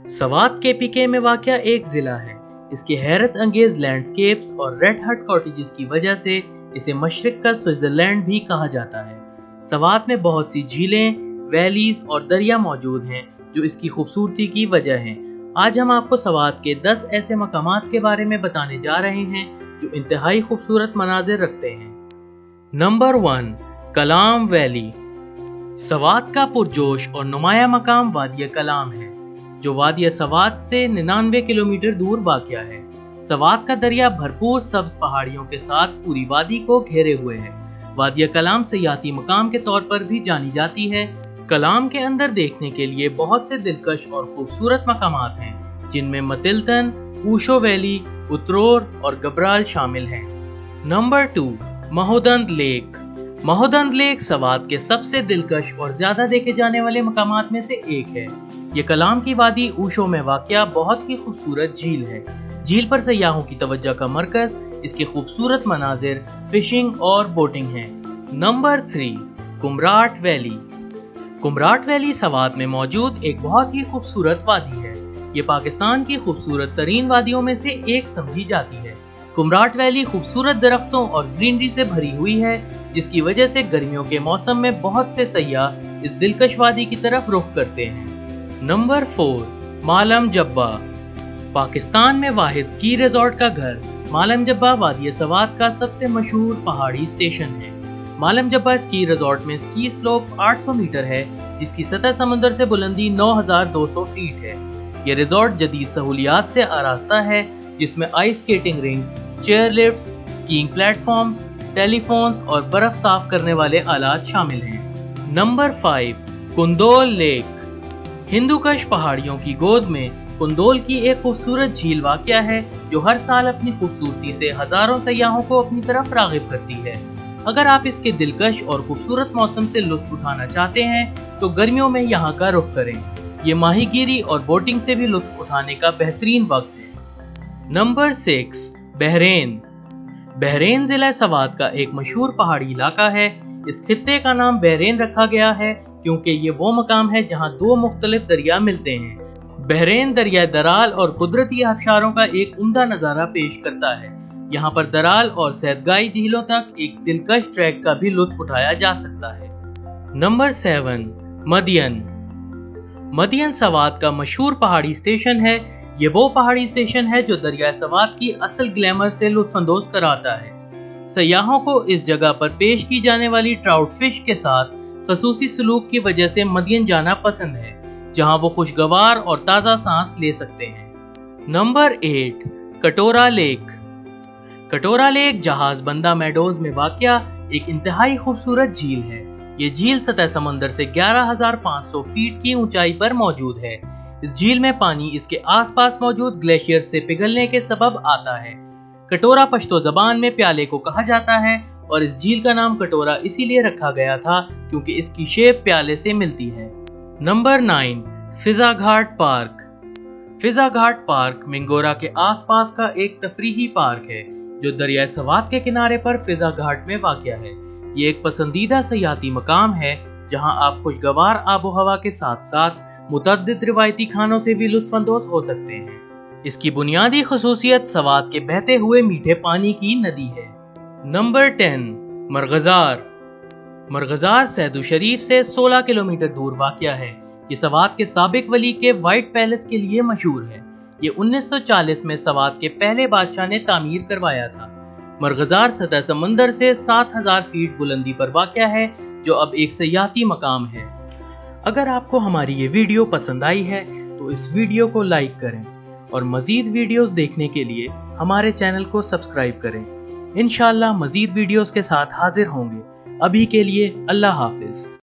Swat KPK में वाक़या एक जिला है। इसके हैरत अंगेज लैंडस्केप्स और रेड हट कॉटेजेस की वजह से इसे मशरिक का स्विट्जरलैंड भी कहा जाता है। सवात में बहुत सी झीलें, वैलीज और दरिया मौजूद हैं जो इसकी खूबसूरती की वजह हैं। आज हम आपको सवात के 10 ऐसे मकामात के बारे में बताने जा रहे हैं जो इंतहाई खूबसूरत मनाजिर रखते हैं। नंबर 1, कलाम वैली। सवात का पुरजोश और नुमाया मकाम वादिया कलाम है जो वादिया सवात से 99 किलोमीटर दूर वाक़या है। सवात का दरिया भरपूर सब्ज पहाड़ियों के साथ पूरी वादी को घेरे हुए है। वादिया कलाम सयाती मकाम के तौर पर भी जानी जाती है। कलाम के अंदर देखने के लिए बहुत से दिलकश और खूबसूरत मकामात हैं जिनमें मतिल्तन, ऊशो वैली, उतरोर और गब्राल शामिल हैं। Number 2, Mahodand lake. Mahodand lake Swat के सबसे दिलकश और ज्यादा देखे जाने वाले मकामात में से एक है। ये कलाम की वादी ऊशो में वाक़या बहुत ही खूबसूरत झील है। झील पर सयाहों की तवज्जो का मरकज इसके खूबसूरत मनाजिर, फिशिंग और बोटिंग है। Number 3, Kumrat valley. Kumrat valley Swat में मौजूद एक बहुत ही खूबसूरत वादी है। ये पाकिस्तान की खूबसूरत तरीन वादियों में से एक समझी जाती है। कुमराट वैली खूबसूरत दरख्तों और ग्रीनरी से भरी हुई है जिसकी वजह से गर्मियों के मौसम में बहुत से सयाह इस दिलकश वादी की तरफ रुख करते हैं। नंबर 4, मालम जब्बा। पाकिस्तान में वाहिद स्की रिजॉर्ट का घर मालम जब्बा वादिया सवात का सबसे मशहूर पहाड़ी स्टेशन है। मालम जब्बा स्की रिजॉर्ट में स्की स्लोप 800 मीटर है जिसकी सतह समुद्र से बुलंदी 9200 फीट है। ये रिजॉर्ट जदीद सहूलियात से आरास्ता है जिसमें ice skating rings, chair lifts, skiing platforms, telephones और बर्फ साफ करने वाले आलात शामिल हैं। Number 5, कुंदोल lake. हिंदुकश पहाड़ियों की गोद में कुंदोल की एक खूबसूरत झील वाक़या है जो हर साल अपनी खूबसूरती से हजारों सयाहों को अपनी तरफ राग़िब करती है। अगर आप इसके दिलकश और खूबसूरत मौसम से लुत्फ उठाना चाहते हैं तो गर्मियों में यहाँ का रुख करें। ये माहीगीरी और बोटिंग से भी लुत्फ उठाने का बेहतरीन वक्त है। Number 6, Bahrain. बहरेन जिला सवात का एक मशहूर पहाड़ी इलाका है। इस खित्ते का नाम बहरेन रखा गया है क्योंकि ये वो मकाम है जहाँ 2 मुख्तलिफ दरिया मिलते हैं। बहरेन दरिया दराल और कुदरती आबशारों का एक उम्दा नज़ारा पेश करता है। यहाँ पर दराल और सैदगाई झीलों तक एक दिलकश ट्रैक का भी लुत्फ उठाया जा सकता है। नंबर 7, मदियन। मदियन सवात का मशहूर पहाड़ी स्टेशन है। ये वो पहाड़ी स्टेशन है जो दरिया सवात की असल ग्लैमर से लुत्फानंदोज कराता है। सयाहों को इस जगह पर पेश की जाने वाली ट्राउट फिश के साथ खसूसी सलूक की वजह से मदियन जाना पसंद है जहां वो खुशगवार और ताज़ा सांस ले सकते हैं। नंबर 8, कटोरा लेक। कटोरा लेक जहाज बंदा मेडोज में वाक़या एक इंतहाई खूबसूरत झील है। ये झील सतह समंदर से 11,500 फीट की ऊंचाई पर मौजूद है। इस झील में पानी इसके आसपास मौजूद ग्लेशियर से पिघलने के सबब आता है। कटोरा पश्तो जबान में प्याले को कहा जाता है और इस झील का नाम कटोरा इसीलिए रखा गया था क्योंकि इसकी शेप प्याले से मिलती है। Number 9, Fiza Ghat park. Fiza Ghat park Mingora के आसपास का एक तफरीही पार्क है जो दरिया सवात के किनारे पर फिजा घाट में वाक़या है। ये एक पसंदीदा सयाती मकाम है जहां आप खुशगवार आबो हवा के साथ साथ मुतअद्दिद रिवायती खानों से भी लुत्फानंदोज हो सकते हैं। इसकी बुनियादी खसूसियत सवात के बहते हुए मीठे पानी की नदी है। नंबर 10, मरगजार। मरगजार सैदू शरीफ से 16 किलोमीटर दूर वाक़या है। ये सवात के साबिक वली के व्हाइट पैलेस के लिए मशहूर है। ये 1940 में सवात के पहले बादशाह ने तामीर करवाया था। मरगजार सतह समंदर से 7000 फीट बुलंदी पर वाक़या है जो अब एक सयाती मकाम है। अगर आपको हमारी ये वीडियो पसंद आई है तो इस वीडियो को लाइक करें और मजीद वीडियोस देखने के लिए हमारे चैनल को सब्सक्राइब करें। इंशाअल्लाह मजीद वीडियोस के साथ हाजिर होंगे। अभी के लिए अल्लाह हाफिज।